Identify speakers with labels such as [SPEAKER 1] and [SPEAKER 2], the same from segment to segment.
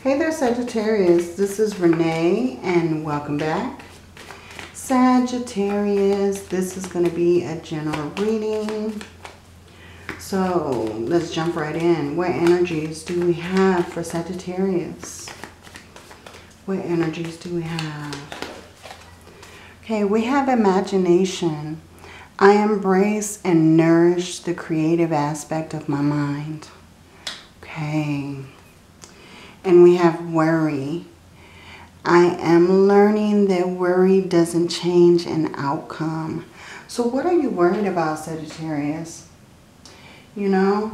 [SPEAKER 1] Hey there, Sagittarius. This is Renee, and welcome back. Sagittarius, this is going to be a general reading. So let's jump right in. What energies do we have for Sagittarius? What energies do we have? Okay, we have imagination. I embrace and nourish the creative aspect of my mind. Okay. And we have worry. I am learning that worry doesn't change an outcome. So what are you worried about, Sagittarius? You know,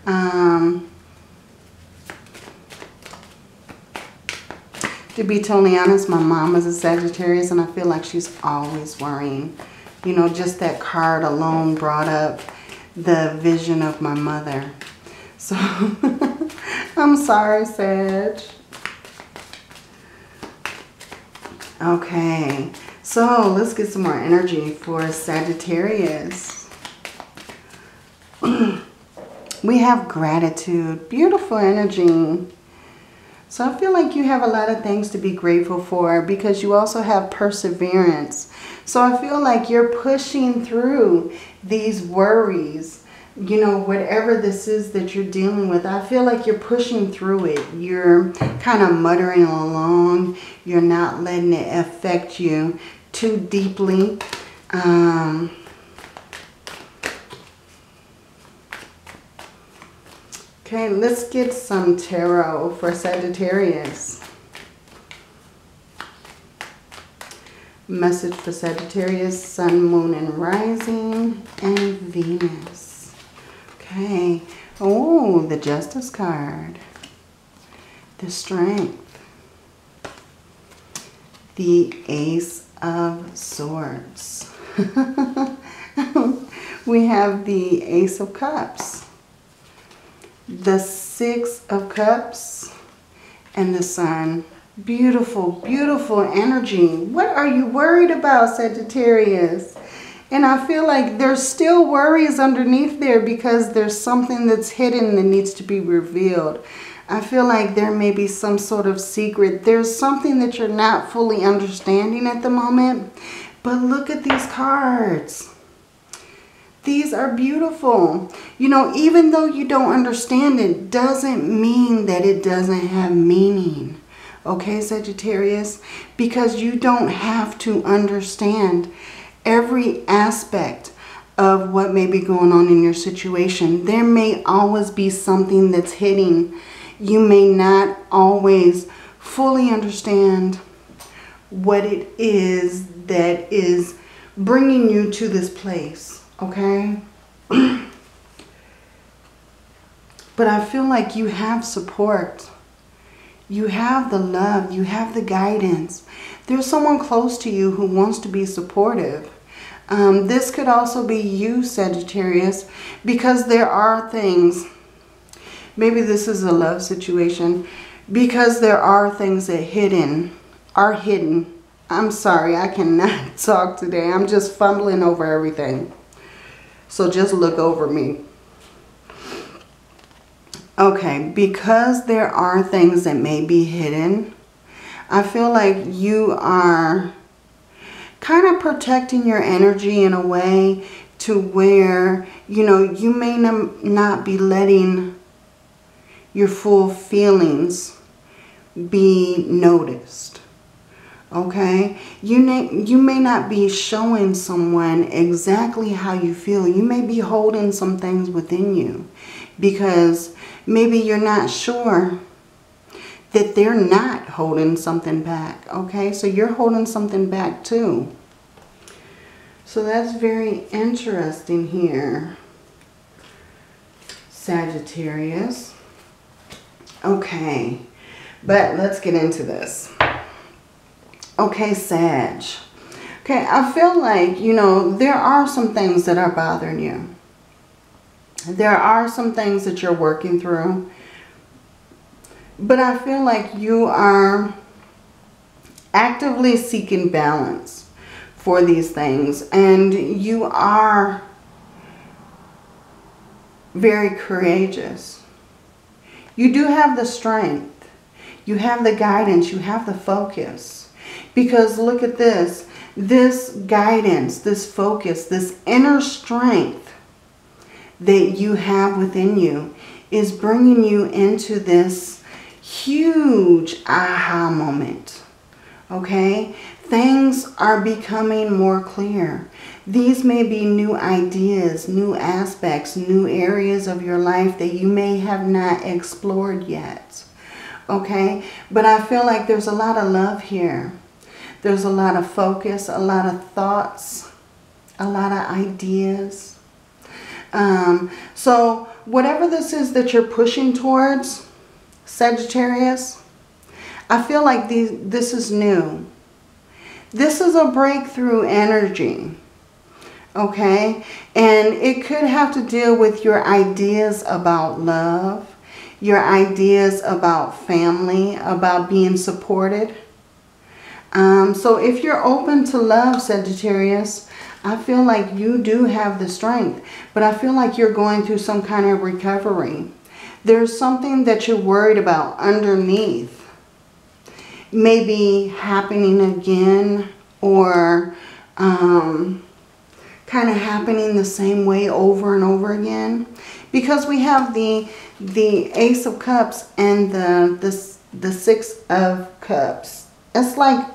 [SPEAKER 1] to be totally honest, my mom is a Sagittarius and I feel like she's always worrying. You know, just that card alone brought up the vision of my mother. So I'm sorry, Sag. Okay, so let's get some more energy for Sagittarius. We have gratitude, beautiful energy. So I feel like you have a lot of things to be grateful for because you also have perseverance. So I feel like you're pushing through these worries. You know, whatever this is that you're dealing with, I feel like you're pushing through it. You're kind of muttering along. You're not letting it affect you too deeply. Okay, let's get some tarot for Sagittarius. Message for Sagittarius, Sun, Moon, and Rising, and Venus. Okay. Oh, the Justice card. The Strength. The Ace of Swords. We have the Ace of Cups. The Six of Cups. And the Sun. Beautiful, beautiful energy. What are you worried about, Sagittarius? And I feel like there's still worries underneath there because there's something that's hidden that needs to be revealed. I feel like there may be some sort of secret. There's something that you're not fully understanding at the moment. But look at these cards. These are beautiful. You know, even though you don't understand it, doesn't mean that it doesn't have meaning. Okay, Sagittarius? Because you don't have to understand every aspect of what may be going on in your situation. There may always be something that's hidden. You may not always fully understand what it is that is bringing you to this place, okay? But I feel like you have support. You have the love. You have the guidance. There's someone close to you who wants to be supportive. This could also be you, Sagittarius, because there are things, maybe this is a love situation, because there are things that are hidden. I'm sorry, I cannot talk today. I'm just fumbling over everything. So just look over me. Okay, because there are things that may be hidden, I feel like you are kind of protecting your energy in a way to where, you know, you may not be letting your full feelings be noticed. Okay? You may not be showing someone exactly how you feel. You may be holding some things within you because maybe you're not sure that they're not holding something back. Okay, so you're holding something back too. So that's very interesting here, Sagittarius. Okay, but let's get into this. Okay, Sag. Okay, I feel like, you know, there are some things that are bothering you. There are some things that you're working through. But I feel like you are actively seeking balance for these things. And you are very courageous. You do have the strength. You have the guidance. You have the focus. Because look at this. This guidance, this focus, this inner strength that you have within you is bringing you into this huge aha moment. Okay? Things are becoming more clear. These may be new ideas, new aspects, new areas of your life that you may have not explored yet. Okay? But I feel like there's a lot of love here. There's a lot of focus, a lot of thoughts, a lot of ideas. So whatever this is that you're pushing towards, Sagittarius, I feel like this is new. This is a breakthrough energy. Okay? And it could have to deal with your ideas about love, your ideas about family, about being supported. So if you're open to love, Sagittarius, I feel like you do have the strength. But I feel like you're going through some kind of recovery. There's something that you're worried about underneath. Maybe happening again, or kind of happening the same way over and over again. Because we have the Ace of Cups and the Six of Cups. It's like,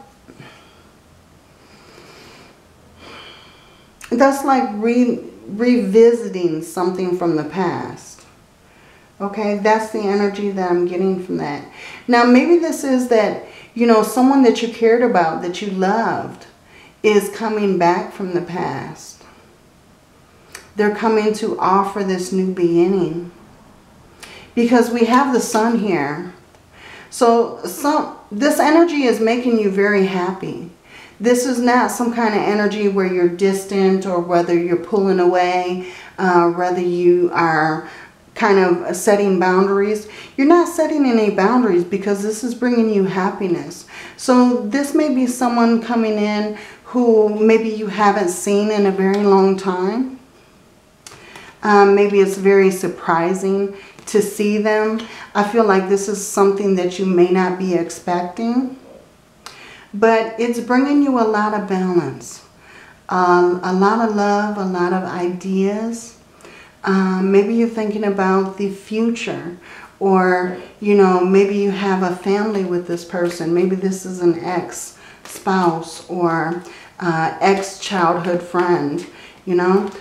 [SPEAKER 1] that's like revisiting something from the past. Okay, that's the energy that I'm getting from that. Now, maybe this is that, you know, someone that you cared about, that you loved, is coming back from the past. They're coming to offer this new beginning. Because we have the Sun here. So this energy is making you very happy. This is not some kind of energy where you're distant, or whether you're pulling away, whether you are kind of setting boundaries. You're not setting any boundaries, because this is bringing you happiness. So this may be someone coming in who maybe you haven't seen in a very long time. Maybe it's very surprising to see them. I feel like this is something that you may not be expecting. But it's bringing you a lot of balance, a lot of love, a lot of ideas. Maybe you're thinking about the future, or, you know, maybe you have a family with this person. Maybe this is an ex-spouse or ex-childhood friend, you know.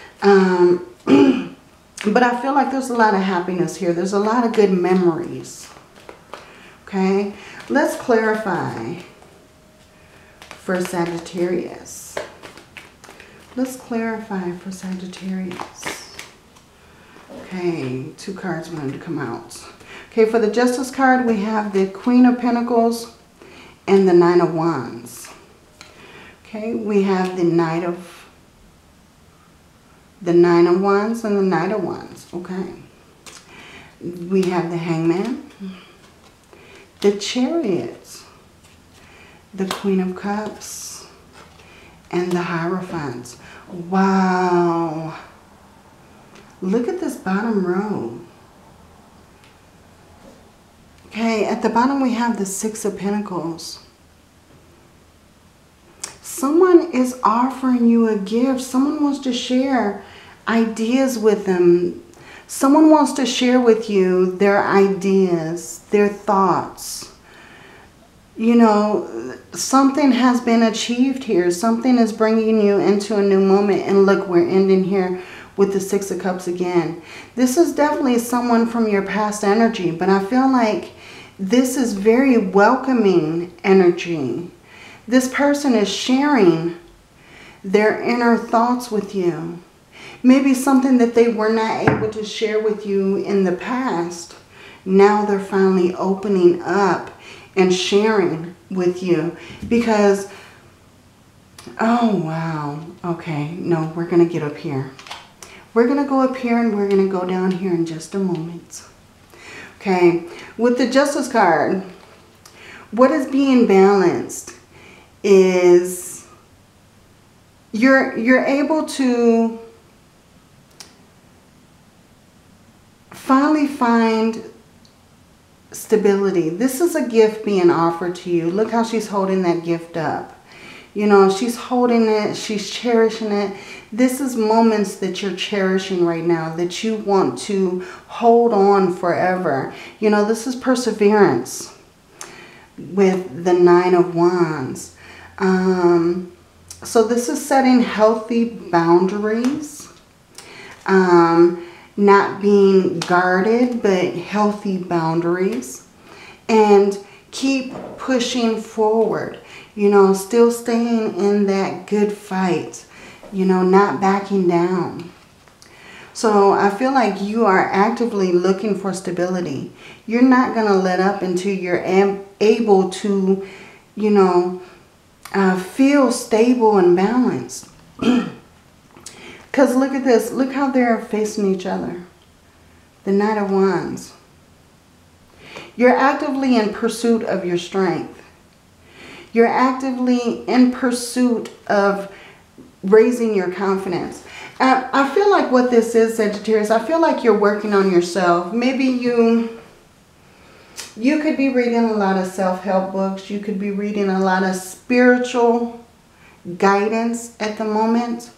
[SPEAKER 1] But I feel like there's a lot of happiness here. There's a lot of good memories. Okay, let's clarify for Sagittarius. Let's clarify for Sagittarius. Okay, 2 cards wanted to come out. Okay, for the Justice card, we have the Queen of Pentacles and the 9 of Wands. Okay, we have the Nine of Wands and the Knight of Wands. Okay, we have the Hangman, the Chariot, the Queen of Cups, and the Hierophant. Wow. Look at this bottom row. Okay, at the bottom we have the 6 of Pentacles. Someone is offering you a gift. Someone wants to share ideas with them. Someone wants to share with you their ideas, their thoughts. You know, something has been achieved here. Something is bringing you into a new moment. And look, we're ending here with the 6 of Cups again. This is definitely someone from your past energy, but I feel like this is very welcoming energy. This person is sharing their inner thoughts with you. Maybe something that they were not able to share with you in the past. Now they're finally opening up and sharing with you. Because, oh wow, okay, no, we're going to get up here. We're going to go up here and we're going to go down here in just a moment. Okay, with the Justice card, what is being balanced is you're able to finally find stability. This is a gift being offered to you. Look how she's holding that gift up. You know, she's holding it. She's cherishing it. This is moments that you're cherishing right now, that you want to hold on forever. You know, this is perseverance with the 9 of Wands. So this is setting healthy boundaries. Not being guarded, but healthy boundaries. And keep pushing forward. You know, still staying in that good fight. You know, not backing down. So I feel like you are actively looking for stability. You're not going to let up until you're able to, you know, feel stable and balanced. Because look at this. Look how they're facing each other. The Knight of Wands. You're actively in pursuit of your strength. You're actively in pursuit of raising your confidence. I feel like what this is, Sagittarius, I feel like you're working on yourself. Maybe you could be reading a lot of self-help books. You could be reading a lot of spiritual guidance at the moment.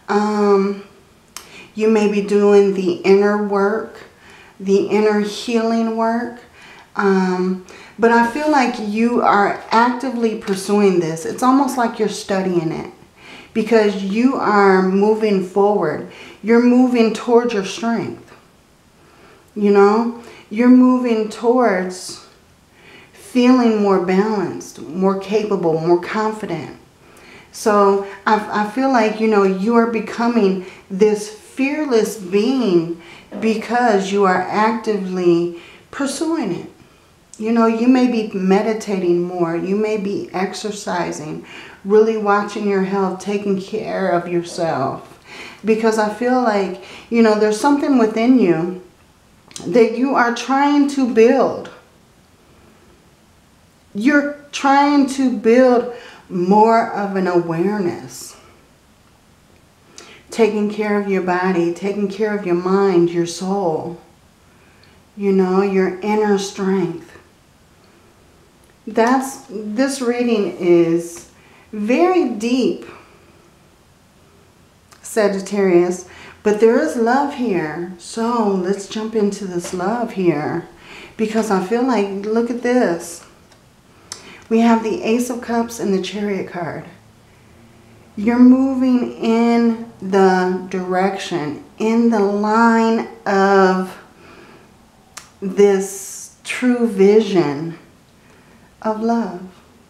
[SPEAKER 1] You may be doing the inner work, the inner healing work. But I feel like you are actively pursuing this. It's almost like you're studying it. Because you are moving forward. You're moving towards your strength. You know? You're moving towards feeling more balanced, more capable, more confident. So I feel like, you know, you are becoming this fearless being because you are actively pursuing it. You know, you may be meditating more. You may be exercising, really watching your health, taking care of yourself. Because I feel like, you know, there's something within you that you are trying to build. You're trying to build more of an awareness. Taking care of your body, taking care of your mind, your soul. You know, your inner strength. This reading is very deep, Sagittarius, but there is love here. So let's jump into this love here, because I feel like, look at this. We have the Ace of Cups and the Chariot card. You're moving in the direction, in the line of this true vision of love.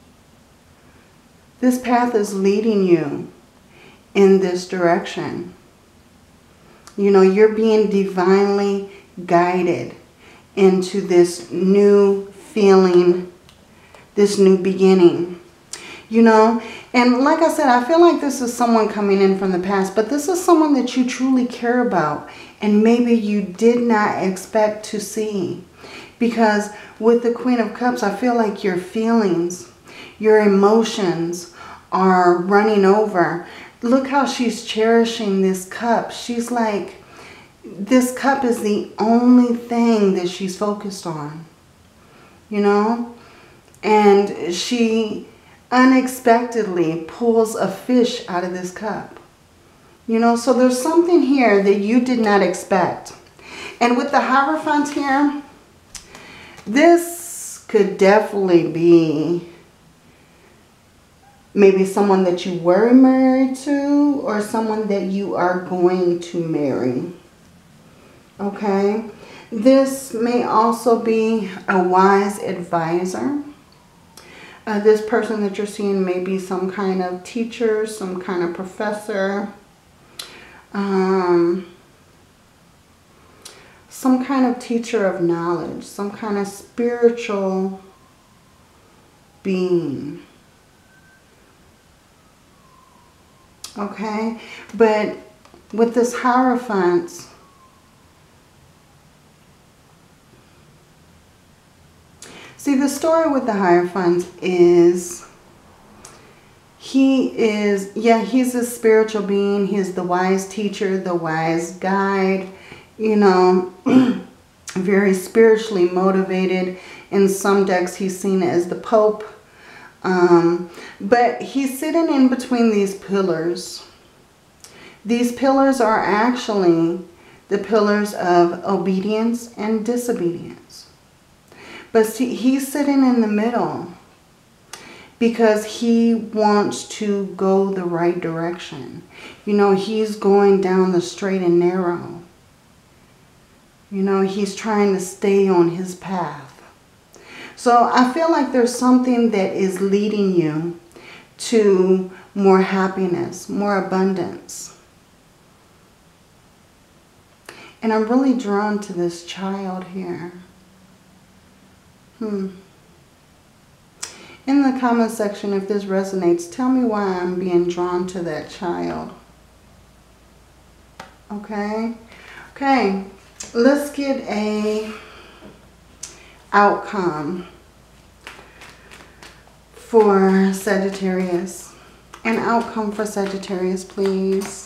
[SPEAKER 1] This path is leading you in this direction. You know, you're being divinely guided into this new feeling, this new beginning. You know, and like I said, I feel like this is someone coming in from the past, but this is someone that you truly care about and maybe you did not expect to see. Because with the Queen of Cups, I feel like your feelings, your emotions are running over. Look how she's cherishing this cup. She's like, this cup is the only thing that she's focused on. You know? And she unexpectedly pulls a fish out of this cup. You know, so there's something here that you did not expect. And with the Hierophant here, this could definitely be maybe someone that you were married to or someone that you are going to marry. Okay? This may also be a wise advisor. This person that you're seeing may be some kind of teacher, some kind of professor, some kind of teacher of knowledge, some kind of spiritual being. Okay? But with this Hierophant, see, the story with the Hierophant is, he's a spiritual being. He's the wise teacher, the wise guide, you know. very spiritually motivated. In some decks, he's seen as the Pope. But he's sitting in between these pillars. These pillars are actually the pillars of obedience and disobedience. But see, he's sitting in the middle because he wants to go the right direction. You know, he's going down the straight and narrow. You know, he's trying to stay on his path. So I feel like there's something that is leading you to more happiness, more abundance. And I'm really drawn to this child here. In the comment section, if this resonates, tell me why I'm being drawn to that child. Okay? Okay. Let's get a outcome for Sagittarius. An outcome for Sagittarius, please.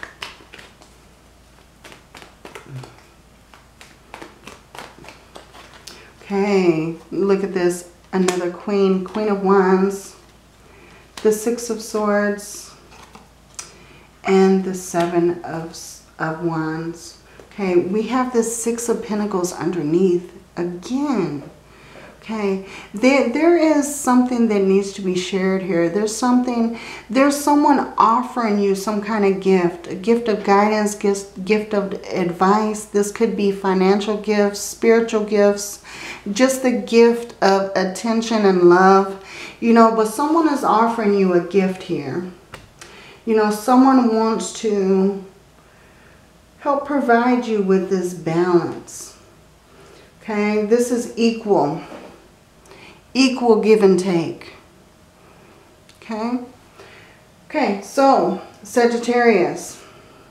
[SPEAKER 1] Okay, look at this. Another Queen. Queen of Wands. The Six of Swords. And the Seven of Wands. Okay, we have the Six of Pentacles underneath again. Okay, there is something that needs to be shared here. There's someone offering you some kind of gift, a gift of guidance, gift of advice. This could be financial gifts, spiritual gifts, just the gift of attention and love. You know, but someone is offering you a gift here. You know, someone wants to help provide you with this balance. Okay, this is equal give and take. Okay. Okay, so Sagittarius.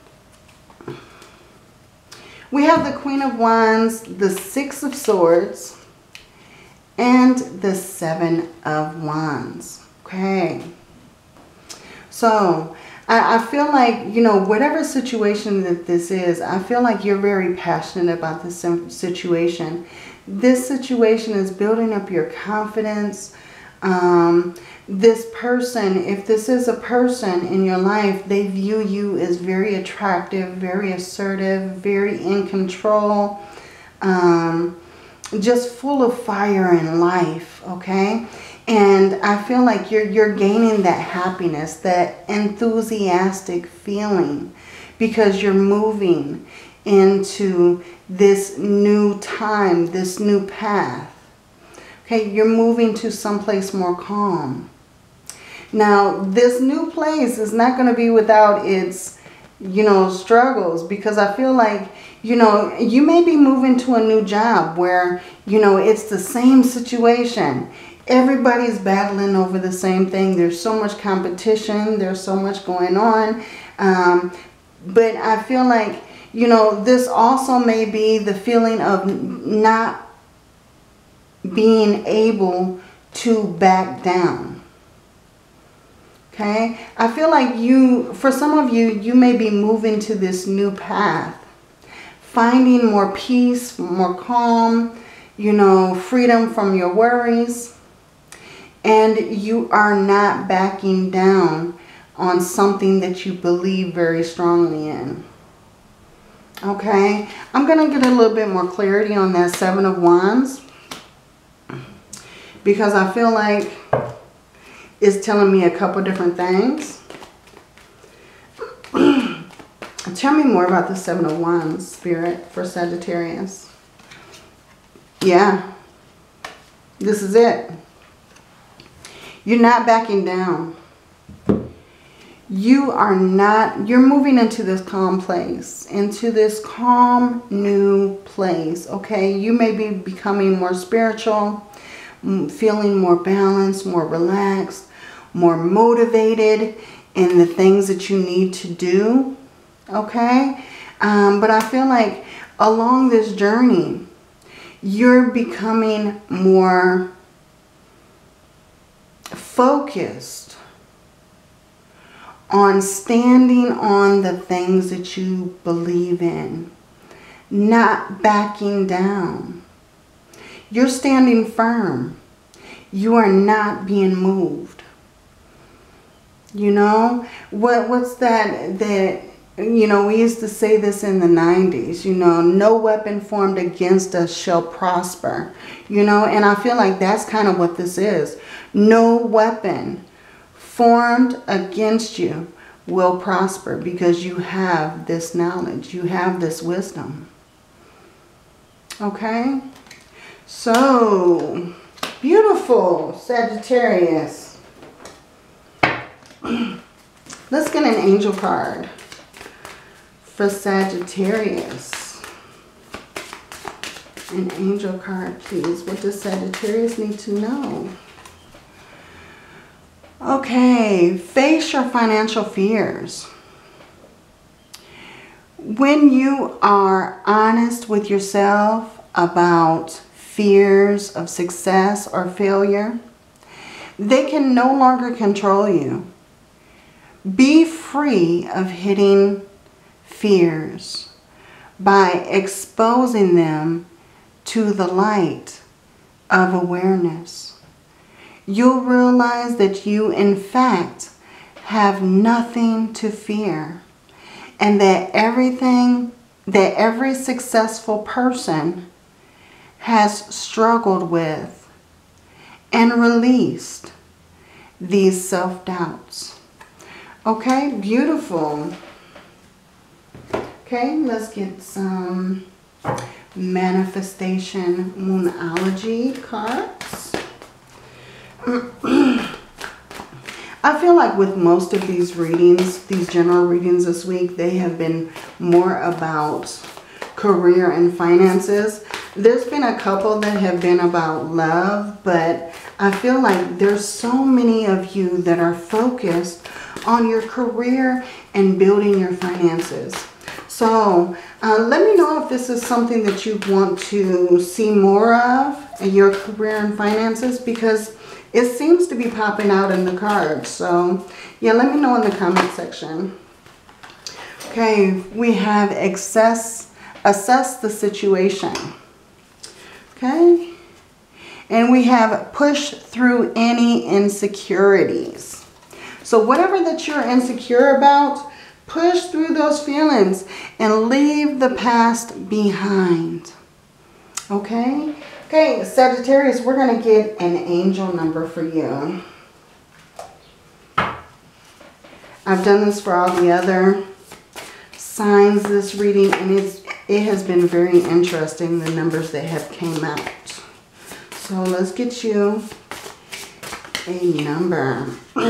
[SPEAKER 1] We have the Queen of Wands, the Six of Swords, and the Seven of Wands. Okay. So I feel like, you know, whatever situation that this is, I feel like you're very passionate about this situation. This situation is building up your confidence. This person, if this is a person in your life, they view you as very attractive, very assertive, very in control, just full of fire in life, okay? And I feel like you're gaining that happiness, that enthusiastic feeling, because you're moving into this new time, this new path. Okay, you're moving to someplace more calm. Now, this new place is not going to be without its, you know, struggles, because I feel like, you know, you may be moving to a new job where, you know, it's the same situation. Everybody's battling over the same thing. There's so much competition. There's so much going on. But I feel like, you know, this also may be the feeling of not being able to back down. Okay? I feel like for some of you, you may be moving to this new path. Finding more peace, more calm, you know, freedom from your worries. And you are not backing down on something that you believe very strongly in. Okay, I'm going to get a little bit more clarity on that Seven of Wands, because I feel like it's telling me a couple different things. Tell me more about the Seven of Wands, Spirit, for Sagittarius. Yeah, this is it. You're not backing down. You're moving into this calm place, into this calm new place, okay? You may be becoming more spiritual, feeling more balanced, more relaxed, more motivated in the things that you need to do, okay? But I feel like along this journey, you're becoming more focused on standing on the things that you believe in. not backing down. You're standing firm. You are not being moved. You know, what's that, you know, we used to say this in the 90s, you know, no weapon formed against us shall prosper, you know, and I feel like that's kind of what this is. No weapon formed against you will prosper because you have this knowledge, you have this wisdom. Okay? So, beautiful, Sagittarius. Let's get an angel card for Sagittarius. An angel card, please. What does Sagittarius need to know? Okay, face your financial fears. When you are honest with yourself about fears of success or failure, they can no longer control you. Be free of hitting fears by exposing them to the light of awareness. You'll realize that you, in fact, have nothing to fear, and that every successful person has struggled with and released these self-doubts. Okay, beautiful. Okay, let's get some manifestation moonology cards. I feel like with most of these readings, these general readings this week, they have been more about career and finances. There's been a couple that have been about love, but I feel like there's so many of you that are focused on your career and building your finances. So let me know if this is something that you want to see more of in your career and finances, because it seems to be popping out in the cards. So yeah, let me know in the comment section. Okay, we have assess the situation. Okay, and we have push through any insecurities. So whatever that you're insecure about, push through those feelings and leave the past behind. Okay? Okay, Sagittarius, we're going to get an angel number for you. I've done this for all the other signs this reading, and it has been very interesting, the numbers that have came out. So let's get you a number.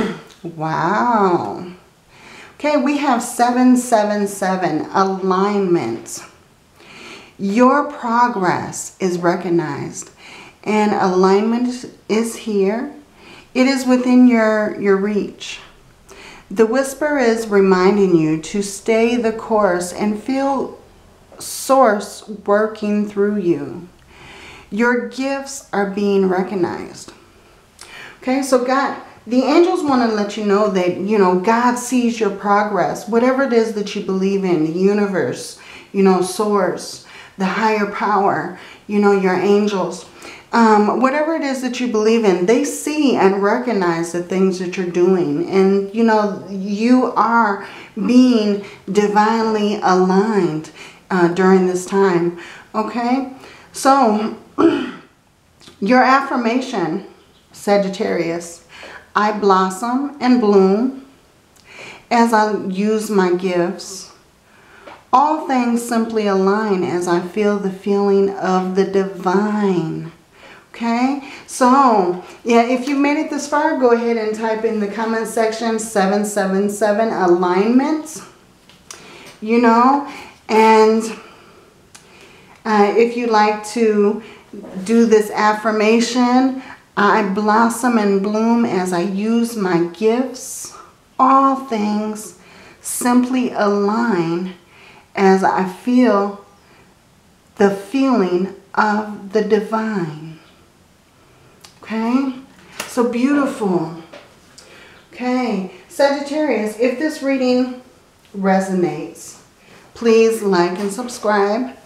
[SPEAKER 1] Wow. Okay, we have 777, alignment. Your progress is recognized and alignment is here. It is within your reach. The whisper is reminding you to stay the course and feel Source working through you. Your gifts are being recognized. Okay, so the angels want to let you know that, you know, God sees your progress. Whatever it is that you believe in, the universe, you know, Source, the higher power, you know, your angels. Whatever it is that you believe in, they see and recognize the things that you're doing. And, you know, you are being divinely aligned during this time. Okay? So, your affirmation, Sagittarius: I blossom and bloom as I use my gifts. All things simply align as I feel the feeling of the divine. Okay, so yeah, if you made it this far, go ahead and type in the comment section 777 alignment. You know, and if you like to do this affirmation, I blossom and bloom as I use my gifts. All things simply align as I feel the feeling of the divine. Okay, so beautiful. Okay, Sagittarius, if this reading resonates, please like and subscribe.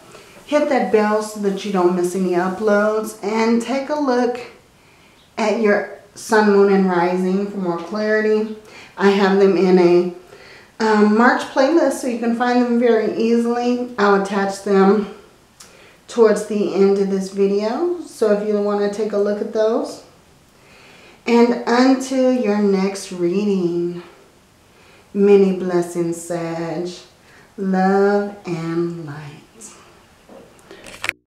[SPEAKER 1] hit that bell so that you don't miss any uploads. And take a look at your sun, moon, and rising for more clarity. I have them in a March playlist, so you can find them very easily. I'll attach them towards the end of this video, so if you want to take a look at those. And until your next reading, many blessings, Sag. Love and light.